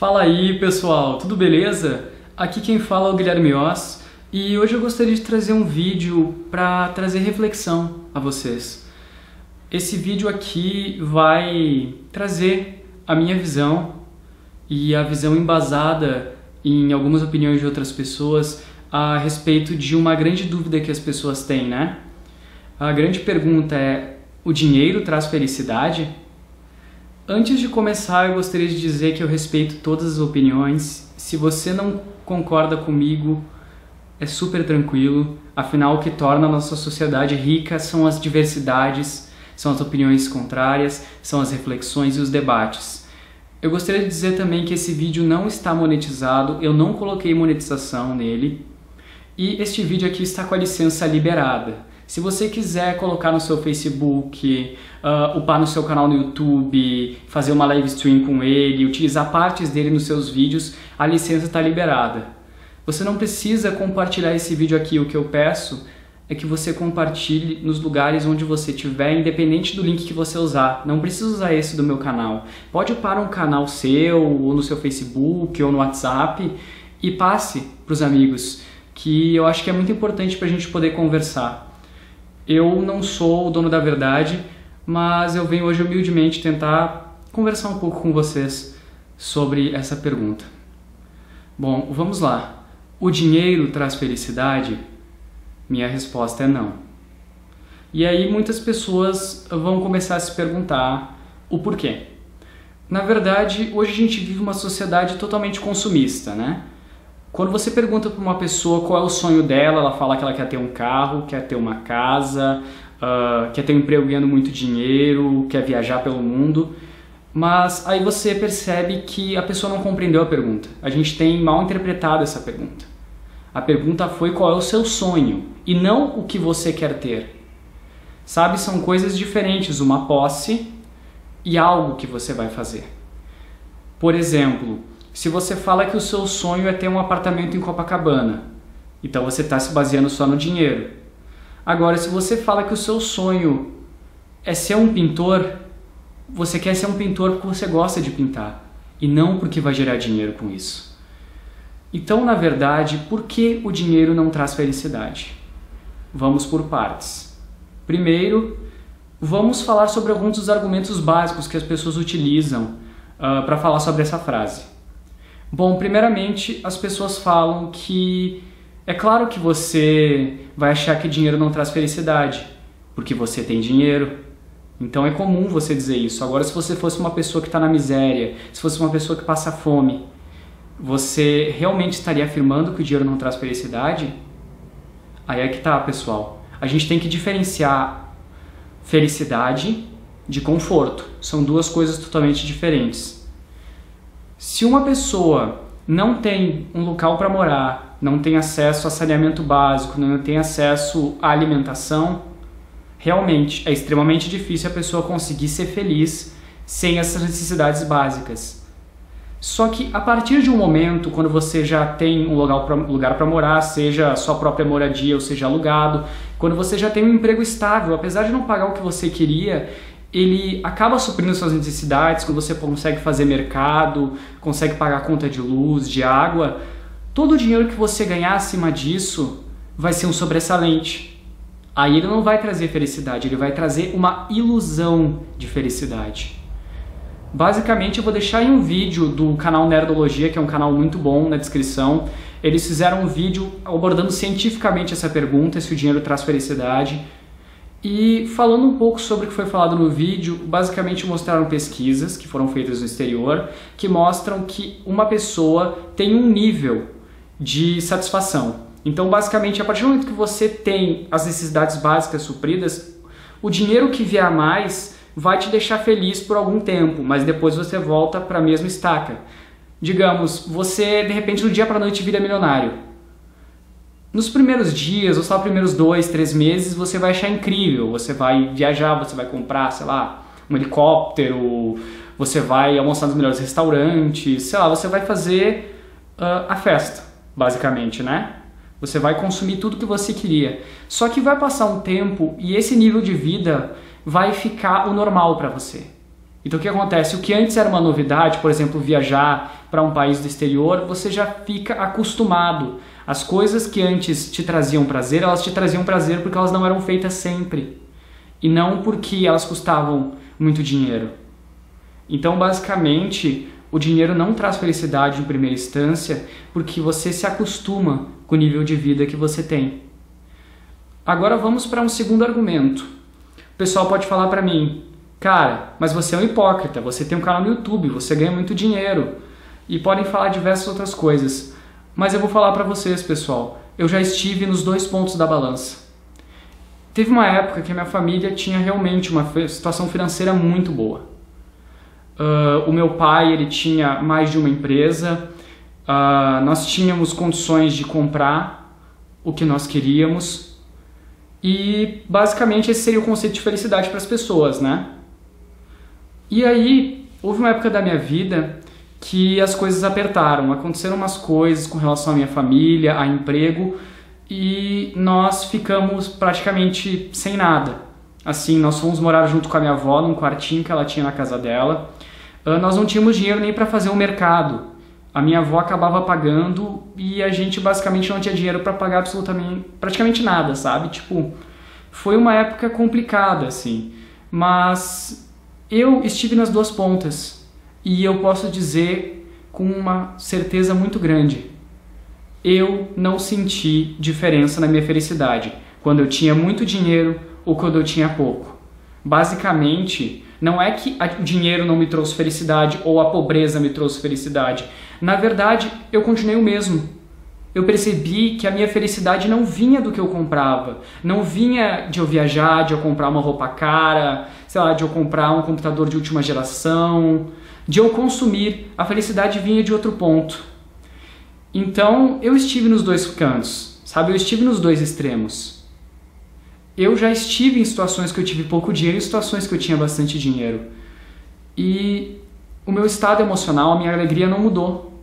Fala aí pessoal, tudo beleza? Aqui quem fala é o Guilherme Oss e hoje eu gostaria de trazer um vídeo para trazer reflexão a vocês. Esse vídeo aqui vai trazer a minha visão e a visão embasada em algumas opiniões de outras pessoas a respeito de uma grande dúvida que as pessoas têm, né? A grande pergunta é: o dinheiro traz felicidade? Antes de começar, eu gostaria de dizer que eu respeito todas as opiniões. Se você não concorda comigo, é super tranquilo. Afinal, o que torna a nossa sociedade rica são as diversidades, são as opiniões contrárias, são as reflexões e os debates. Eu gostaria de dizer também que esse vídeo não está monetizado, eu não coloquei monetização nele. E este vídeo aqui está com a licença liberada. Se você quiser colocar no seu Facebook, upar no seu canal no YouTube, fazer uma live stream com ele, utilizar partes dele nos seus vídeos, a licença está liberada. Você não precisa compartilhar esse vídeo aqui, o que eu peço é que você compartilhe nos lugares onde você estiver, independente do link que você usar. Não precisa usar esse do meu canal. Pode upar um canal seu, ou no seu Facebook, ou no WhatsApp, e passe para os amigos, que eu acho que é muito importante para a gente poder conversar. Eu não sou o dono da verdade, mas eu venho hoje humildemente tentar conversar um pouco com vocês sobre essa pergunta. Bom, vamos lá. O dinheiro traz felicidade? Minha resposta é não. E aí muitas pessoas vão começar a se perguntar o porquê. Na verdade, hoje a gente vive uma sociedade totalmente consumista, né? Quando você pergunta para uma pessoa qual é o sonho dela, ela fala que ela quer ter um carro, quer ter uma casa, quer ter um emprego ganhando muito dinheiro, quer viajar pelo mundo. Mas aí você percebe que a pessoa não compreendeu a pergunta. A gente tem mal interpretado essa pergunta. A pergunta foi qual é o seu sonho e não o que você quer ter. Sabe, são coisas diferentes, uma posse e algo que você vai fazer. Por exemplo, se você fala que o seu sonho é ter um apartamento em Copacabana, então você está se baseando só no dinheiro. Agora, se você fala que o seu sonho é ser um pintor, você quer ser um pintor porque você gosta de pintar e não porque vai gerar dinheiro com isso. Então, na verdade, por que o dinheiro não traz felicidade? Vamos por partes. Primeiro, vamos falar sobre alguns dos argumentos básicos que as pessoas utilizam para falar sobre essa frase. Bom, primeiramente, as pessoas falam que é claro que você vai achar que dinheiro não traz felicidade, porque você tem dinheiro. Então é comum você dizer isso. Agora, se você fosse uma pessoa que está na miséria, se fosse uma pessoa que passa fome, você realmente estaria afirmando que o dinheiro não traz felicidade? Aí é que tá, pessoal. A gente tem que diferenciar felicidade de conforto. São duas coisas totalmente diferentes. Se uma pessoa não tem um local para morar, não tem acesso a saneamento básico, não tem acesso à alimentação, realmente é extremamente difícil a pessoa conseguir ser feliz sem essas necessidades básicas. Só que a partir de um momento, quando você já tem um lugar para morar, seja a sua própria moradia ou seja alugado, quando você já tem um emprego estável, apesar de não pagar o que você queria, ele acaba suprindo suas necessidades, quando você consegue fazer mercado, consegue pagar a conta de luz, de água, todo o dinheiro que você ganhar acima disso vai ser um sobressalente. Aí ele não vai trazer felicidade, ele vai trazer uma ilusão de felicidade. Basicamente, eu vou deixar em um vídeo do canal Nerdologia, que é um canal muito bom, na descrição. Eles fizeram um vídeo abordando cientificamente essa pergunta, se o dinheiro traz felicidade. E falando um pouco sobre o que foi falado no vídeo, basicamente mostraram pesquisas que foram feitas no exterior, que mostram que uma pessoa tem um nível de satisfação. Então, basicamente, a partir do momento que você tem as necessidades básicas supridas, o dinheiro que vier a mais vai te deixar feliz por algum tempo, mas depois você volta para a mesma estaca. Digamos, você de repente do dia para a noite vira milionário. Nos primeiros dias, ou só nos primeiros 2, 3 meses, você vai achar incrível, você vai viajar, você vai comprar, sei lá, um helicóptero, você vai almoçar nos melhores restaurantes, sei lá, você vai fazer a festa, basicamente, né? Você vai consumir tudo que você queria. Só que vai passar um tempo e esse nível de vida vai ficar o normal para você. Então o que acontece? O que antes era uma novidade, por exemplo, viajar para um país do exterior, você já fica acostumado. As coisas que antes te traziam prazer, elas te traziam prazer porque elas não eram feitas sempre. E não porque elas custavam muito dinheiro. Então, basicamente, o dinheiro não traz felicidade em primeira instância porque você se acostuma com o nível de vida que você tem. Agora vamos para um segundo argumento. O pessoal pode falar para mim: cara, mas você é um hipócrita, você tem um canal no YouTube, você ganha muito dinheiro. E podem falar diversas outras coisas. Mas eu vou falar para vocês, pessoal, eu já estive nos dois pontos da balança. Teve uma época que a minha família tinha realmente uma situação financeira muito boa. O meu pai, ele tinha mais de uma empresa, nós tínhamos condições de comprar o que nós queríamos e basicamente esse seria o conceito de felicidade para as pessoas, né? E aí, houve uma época da minha vida que as coisas apertaram, aconteceram umas coisas com relação à minha família, a emprego, e nós ficamos praticamente sem nada. Assim, nós fomos morar junto com a minha avó num quartinho que ela tinha na casa dela. Nós não tínhamos dinheiro nem para fazer o mercado. A minha avó acabava pagando e a gente basicamente não tinha dinheiro para pagar praticamente nada, sabe? Tipo, foi uma época complicada, assim. Mas eu estive nas duas pontas e eu posso dizer com uma certeza muito grande: eu não senti diferença na minha felicidade quando eu tinha muito dinheiro ou quando eu tinha pouco. Basicamente, não é que o dinheiro não me trouxe felicidade ou a pobreza me trouxe felicidade. Na verdade, eu continuei o mesmo. Eu percebi que a minha felicidade não vinha do que eu comprava. Não vinha de eu viajar, de eu comprar uma roupa cara, sei lá, de eu comprar um computador de última geração, de eu consumir. A felicidade vinha de outro ponto. Então, eu estive nos dois cantos, sabe? Eu estive nos dois extremos. Eu já estive em situações que eu tive pouco dinheiro e situações que eu tinha bastante dinheiro. E o meu estado emocional, a minha alegria não mudou.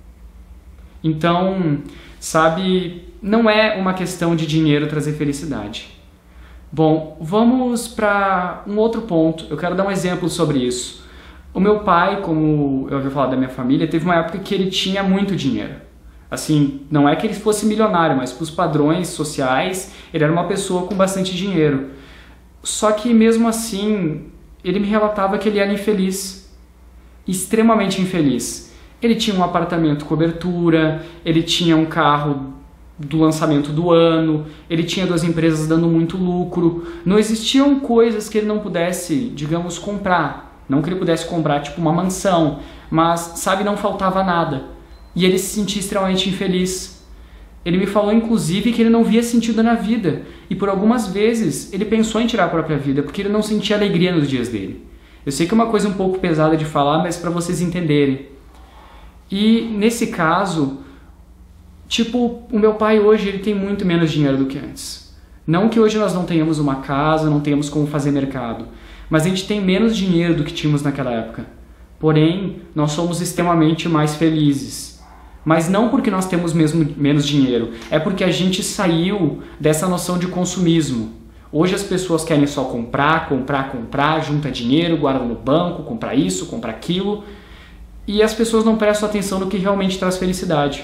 Então, sabe, não é uma questão de dinheiro trazer felicidade. Bom, vamos para um outro ponto. Eu quero dar um exemplo sobre isso. O meu pai, como eu havia falado da minha família, teve uma época que ele tinha muito dinheiro. Assim, não é que ele fosse milionário, mas para os padrões sociais, ele era uma pessoa com bastante dinheiro. Só que mesmo assim, ele me relatava que ele era infeliz, extremamente infeliz. Ele tinha um apartamento cobertura, ele tinha um carro do lançamento do ano, ele tinha duas empresas dando muito lucro. Não existiam coisas que ele não pudesse, digamos, comprar. Não que ele pudesse comprar tipo uma mansão, mas, sabe, não faltava nada. E ele se sentia extremamente infeliz. Ele me falou, inclusive, que ele não via sentido na vida. E por algumas vezes ele pensou em tirar a própria vida, porque ele não sentia alegria nos dias dele. Eu sei que é uma coisa um pouco pesada de falar, mas para vocês entenderem. E nesse caso, tipo, o meu pai hoje ele tem muito menos dinheiro do que antes. Não que hoje nós não tenhamos uma casa, não tenhamos como fazer mercado, mas a gente tem menos dinheiro do que tínhamos naquela época. Porém, nós somos extremamente mais felizes. Mas não porque nós temos menos dinheiro, é porque a gente saiu dessa noção de consumismo. Hoje as pessoas querem só comprar, junta dinheiro, guarda no banco, compra isso, compra aquilo, e as pessoas não prestam atenção no que realmente traz felicidade.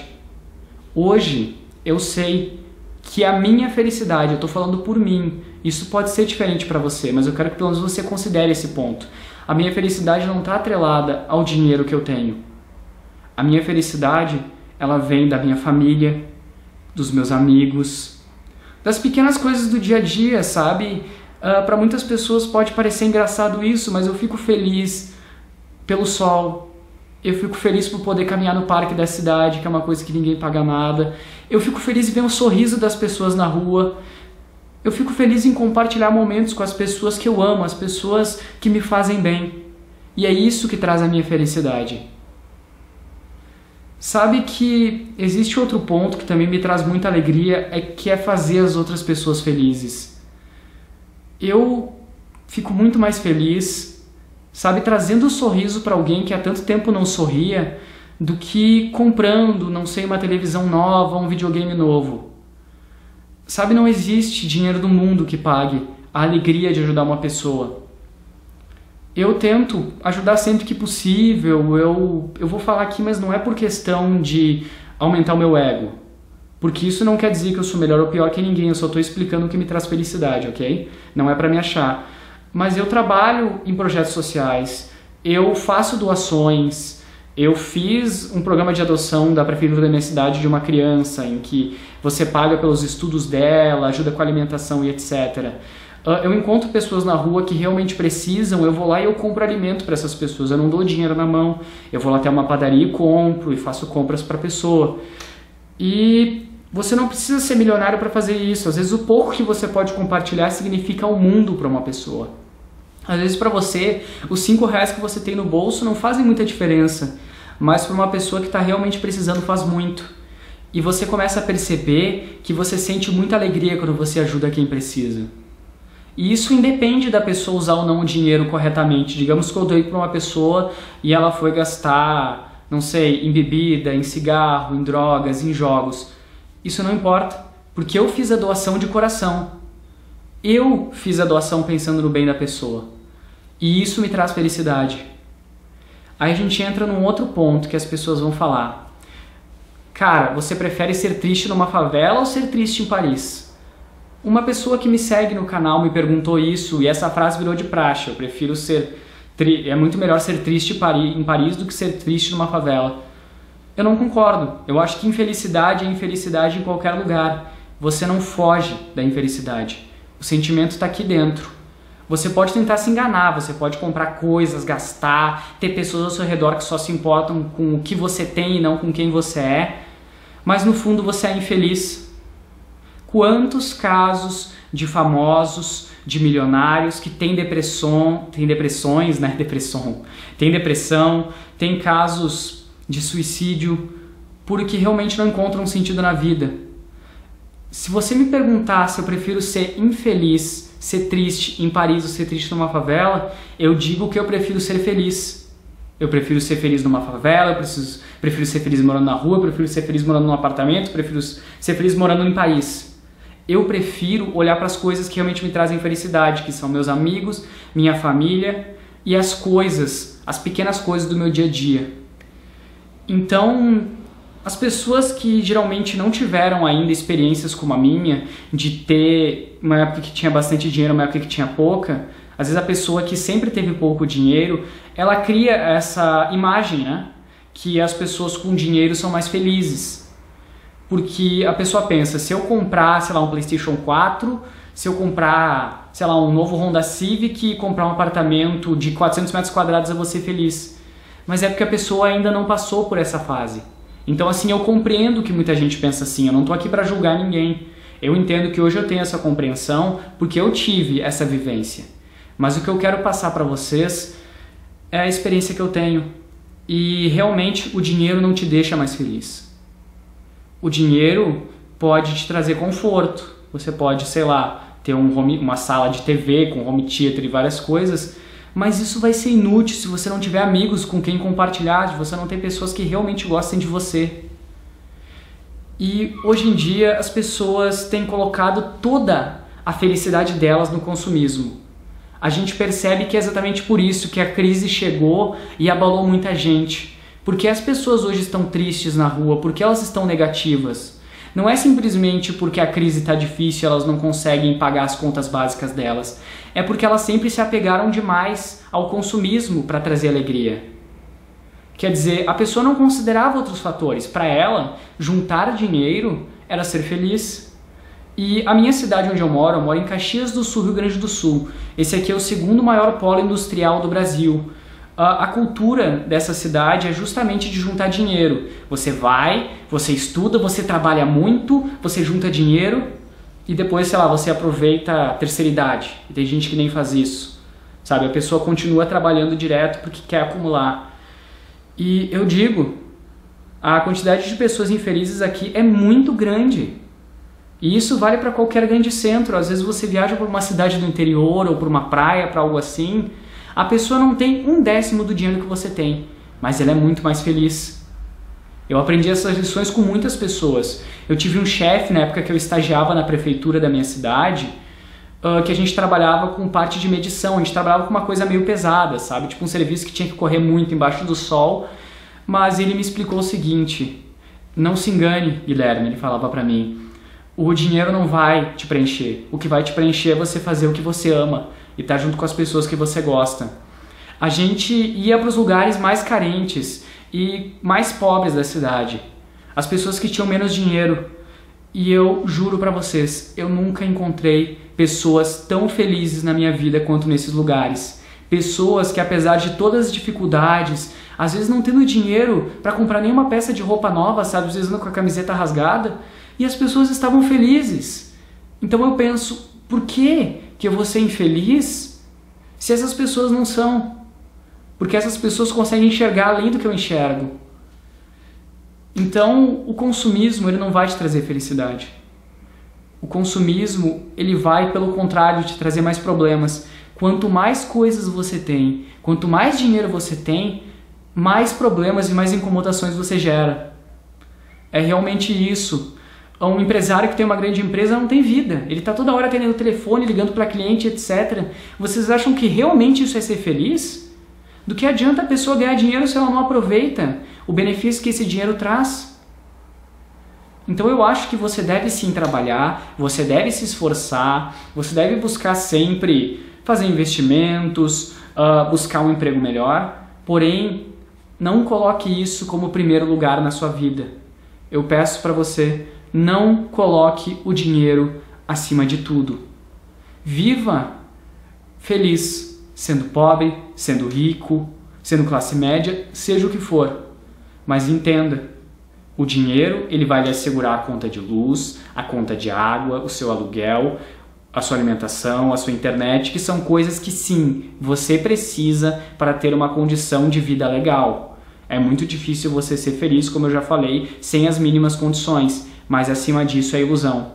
Hoje eu sei que a minha felicidade, eu estou falando por mim, isso pode ser diferente para você, mas eu quero que pelo menos você considere esse ponto. A minha felicidade não está atrelada ao dinheiro que eu tenho. A minha felicidade, ela vem da minha família, dos meus amigos, das pequenas coisas do dia a dia, sabe? Para muitas pessoas pode parecer engraçado isso, mas eu fico feliz pelo sol. Eu fico feliz por poder caminhar no parque da cidade, que é uma coisa que ninguém paga nada. Eu fico feliz em ver o sorriso das pessoas na rua. Eu fico feliz em compartilhar momentos com as pessoas que eu amo, as pessoas que me fazem bem. E é isso que traz a minha felicidade. Sabe que existe outro ponto que também me traz muita alegria, que é fazer as outras pessoas felizes. Eu fico muito mais feliz, sabe, trazendo um sorriso para alguém que há tanto tempo não sorria, do que comprando, não sei, uma televisão nova, um videogame novo. Sabe, não existe dinheiro do mundo que pague a alegria de ajudar uma pessoa. Eu tento ajudar sempre que possível, eu vou falar aqui, mas não é por questão de aumentar o meu ego. Porque isso não quer dizer que eu sou melhor ou pior que ninguém, eu só estou explicando o que me traz felicidade, ok? Não é para me achar. Mas eu trabalho em projetos sociais, eu faço doações, eu fiz um programa de adoção da prefeitura da minha cidade de uma criança, em que você paga pelos estudos dela, ajuda com a alimentação e etc. Eu encontro pessoas na rua que realmente precisam, eu vou lá e eu compro alimento para essas pessoas, eu não dou dinheiro na mão, eu vou lá até uma padaria e compro e faço compras para a pessoa. E você não precisa ser milionário para fazer isso, às vezes o pouco que você pode compartilhar significa o mundo para uma pessoa. Às vezes para você, os 5 reais que você tem no bolso não fazem muita diferença, mas para uma pessoa que está realmente precisando faz muito. E você começa a perceber que você sente muita alegria quando você ajuda quem precisa. E isso independe da pessoa usar ou não o dinheiro corretamente. Digamos que eu doei para uma pessoa e ela foi gastar, não sei, em bebida, em cigarro, em drogas, em jogos. Isso não importa, porque eu fiz a doação de coração. Eu fiz a doação pensando no bem da pessoa. E isso me traz felicidade. Aí a gente entra num outro ponto que as pessoas vão falar. Cara, você prefere ser triste numa favela ou ser triste em Paris? Uma pessoa que me segue no canal me perguntou isso e essa frase virou de praxe. Eu prefiro é muito melhor ser triste em Paris do que ser triste numa favela. Eu não concordo. Eu acho que infelicidade é infelicidade em qualquer lugar. Você não foge da infelicidade. O sentimento está aqui dentro. Você pode tentar se enganar, você pode comprar coisas, gastar, ter pessoas ao seu redor que só se importam com o que você tem e não com quem você é, mas no fundo você é infeliz. Quantos casos de famosos, de milionários que têm depressão, tem casos de suicídio porque realmente não encontram sentido na vida. Se você me perguntar se eu prefiro ser infeliz, ser triste em Paris ou ser triste numa favela, eu digo que eu prefiro ser feliz. Eu prefiro ser feliz numa favela, eu prefiro ser feliz morando na rua, eu prefiro ser feliz morando num apartamento, eu prefiro ser feliz morando em Paris. Eu prefiro olhar para as coisas que realmente me trazem felicidade, que são meus amigos, minha família e as coisas, as pequenas coisas do meu dia a dia. Então, as pessoas que geralmente não tiveram ainda experiências como a minha, de ter uma época que tinha bastante dinheiro, uma época que tinha pouca, às vezes a pessoa que sempre teve pouco dinheiro, ela cria essa imagem, né? Que as pessoas com dinheiro são mais felizes. Porque a pessoa pensa, se eu comprar, sei lá, um PlayStation 4, se eu comprar, sei lá, um novo Honda Civic e comprar um apartamento de 400 metros quadrados, eu vou ser feliz. Mas é porque a pessoa ainda não passou por essa fase. Então, assim, eu compreendo que muita gente pensa assim, eu não tô aqui para julgar ninguém. Eu entendo que hoje eu tenho essa compreensão porque eu tive essa vivência. Mas o que eu quero passar para vocês é a experiência que eu tenho. E realmente o dinheiro não te deixa mais feliz. O dinheiro pode te trazer conforto. Você pode, sei lá, ter uma sala de TV com home theater e várias coisas, mas isso vai ser inútil se você não tiver amigos com quem compartilhar, se você não ter pessoas que realmente gostem de você. E hoje em dia as pessoas têm colocado toda a felicidade delas no consumismo. A gente percebe que é exatamente por isso que a crise chegou e abalou muita gente. Porque as pessoas hoje estão tristes na rua, porque elas estão negativas. Não é simplesmente porque a crise está difícil e elas não conseguem pagar as contas básicas delas. É porque elas sempre se apegaram demais ao consumismo para trazer alegria. Quer dizer, a pessoa não considerava outros fatores. Para ela, juntar dinheiro era ser feliz. E a minha cidade onde eu moro em Caxias do Sul, Rio Grande do Sul. Esse aqui é o segundo maior polo industrial do Brasil. A cultura dessa cidade é justamente de juntar dinheiro. Você vai, você estuda, você trabalha muito, você junta dinheiro e depois, sei lá, você aproveita a terceira idade. E tem gente que nem faz isso, sabe? A pessoa continua trabalhando direto porque quer acumular. E eu digo, a quantidade de pessoas infelizes aqui é muito grande. E isso vale para qualquer grande centro. Às vezes você viaja para uma cidade do interior ou para uma praia, para algo assim. A pessoa não tem 1/10 do dinheiro que você tem, mas ela é muito mais feliz. Eu aprendi essas lições com muitas pessoas. Eu tive um chefe na época que eu estagiava na prefeitura da minha cidade, que a gente trabalhava com parte de medição, a gente trabalhava com uma coisa meio pesada, sabe? Tipo um serviço que tinha que correr muito embaixo do sol, mas ele me explicou o seguinte: não se engane, Guilherme, ele falava pra mim, o dinheiro não vai te preencher, o que vai te preencher é você fazer o que você ama e estar junto com as pessoas que você gosta. A gente ia para os lugares mais carentes e mais pobres da cidade, as pessoas que tinham menos dinheiro, e eu juro pra vocês, eu nunca encontrei pessoas tão felizes na minha vida quanto nesses lugares. Pessoas que, apesar de todas as dificuldades, às vezes não tendo dinheiro para comprar nenhuma peça de roupa nova, sabe, às vezes andam com a camiseta rasgada, e as pessoas estavam felizes. Então eu penso, por que eu vou ser infeliz se essas pessoas não são? Porque essas pessoas conseguem enxergar além do que eu enxergo. Então, o consumismo, ele não vai te trazer felicidade. O consumismo, ele vai, pelo contrário, te trazer mais problemas. Quanto mais coisas você tem, quanto mais dinheiro você tem, mais problemas e mais incomodações você gera. É realmente isso. Um empresário que tem uma grande empresa não tem vida. Ele está toda hora atendendo o telefone, ligando para cliente, etc. Vocês acham que realmente isso é ser feliz? Do que adianta a pessoa ganhar dinheiro se ela não aproveita o benefício que esse dinheiro traz? Então eu acho que você deve sim trabalhar, você deve se esforçar, você deve buscar sempre fazer investimentos, buscar um emprego melhor, porém não coloque isso como primeiro lugar na sua vida. Eu peço para você, não coloque o dinheiro acima de tudo. Viva feliz, sendo pobre, sendo rico, sendo classe média, seja o que for. Mas entenda, o dinheiro ele vai lhe assegurar a conta de luz, a conta de água, o seu aluguel, a sua alimentação, a sua internet, que são coisas que sim, você precisa para ter uma condição de vida legal. É muito difícil você ser feliz, como eu já falei, sem as mínimas condições, mas acima disso é ilusão.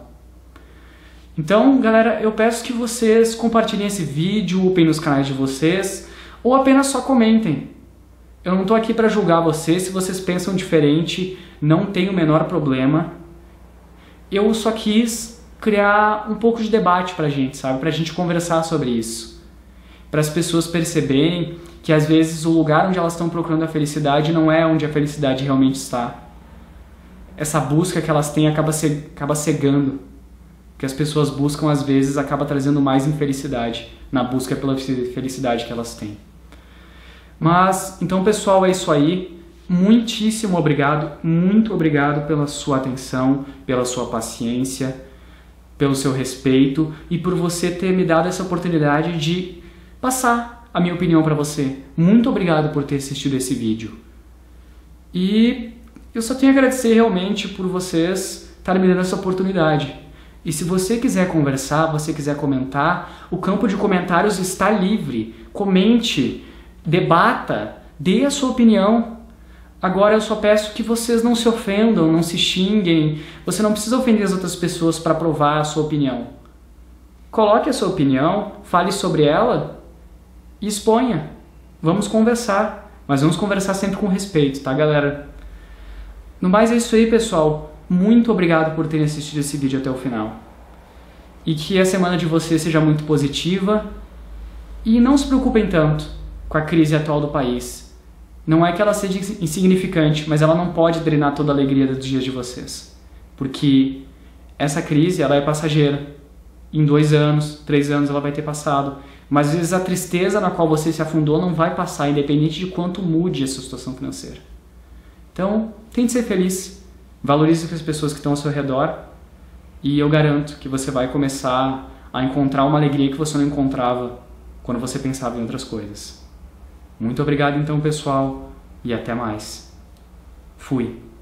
Então, galera, eu peço que vocês compartilhem esse vídeo, upem nos canais de vocês, ou apenas só comentem. Eu não estou aqui para julgar vocês, se vocês pensam diferente, não tem o menor problema. Eu só quis criar um pouco de debate pra gente, sabe? Pra gente conversar sobre isso. Para as pessoas perceberem que às vezes o lugar onde elas estão procurando a felicidade não é onde a felicidade realmente está. Essa busca que elas têm acaba cegando. O que as pessoas buscam às vezes acaba trazendo mais infelicidade na busca pela felicidade que elas têm. Mas, então pessoal, é isso aí. Muitíssimo obrigado, muito obrigado pela sua atenção, pela sua paciência, pelo seu respeito e por você ter me dado essa oportunidade de passar a minha opinião para você. Muito obrigado por ter assistido esse vídeo. E eu só tenho a agradecer realmente por vocês estarem me dando essa oportunidade. E se você quiser conversar, você quiser comentar, o campo de comentários está livre. Comente, debata, dê a sua opinião. Agora eu só peço que vocês não se ofendam, não se xinguem. Você não precisa ofender as outras pessoas para provar a sua opinião. Coloque a sua opinião, fale sobre ela e exponha. Vamos conversar, mas vamos conversar sempre com respeito, tá, galera? No mais é isso aí, pessoal. Muito obrigado por terem assistido esse vídeo até o final. E que a semana de vocês seja muito positiva. E não se preocupem tanto com a crise atual do país. Não é que ela seja insignificante, mas ela não pode drenar toda a alegria dos dias de vocês. Porque essa crise, ela é passageira. Em 2 anos, 3 anos ela vai ter passado. Mas às vezes a tristeza na qual você se afundou não vai passar, independente de quanto mude a sua situação financeira. Então, tente ser feliz. Valorize as pessoas que estão ao seu redor. E eu garanto que você vai começar a encontrar uma alegria que você não encontrava quando você pensava em outras coisas. Muito obrigado então, pessoal, e até mais. Fui.